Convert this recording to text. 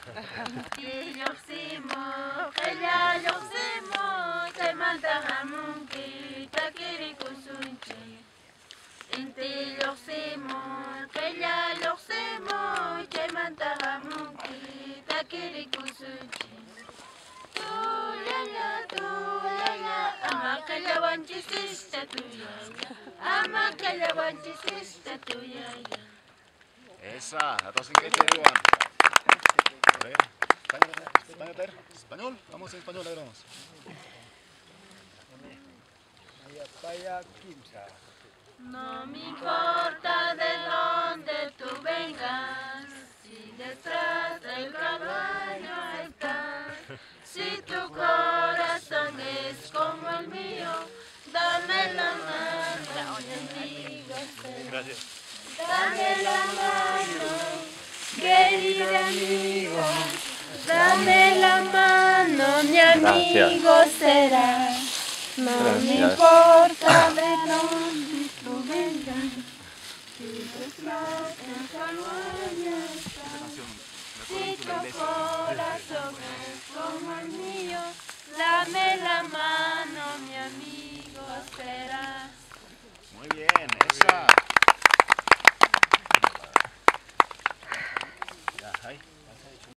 Inti lluqsimu, qilla lluqsimu, chaymanta hamunki takirikusunchik. Inti lluqsimu, qilla lluqsimu, chaymanta hamunki takirikusunchik. Tuyaya, tuyaya, ama qillawanchisista tuyaya, ama qillawanchisista tuyaya. Esa, la tos en que arriba. A ver, español, vamos en español, a ver, vamos. No me importa de dónde tú vengas, si detrás del caballo estás, si tu corazón es como el mío, dame la mano, mi amigo. Gracias. Dame la mano, querido amigo, dame la mano, mi amigo será. No me importa de dónde tú vengas, si detrás del caballo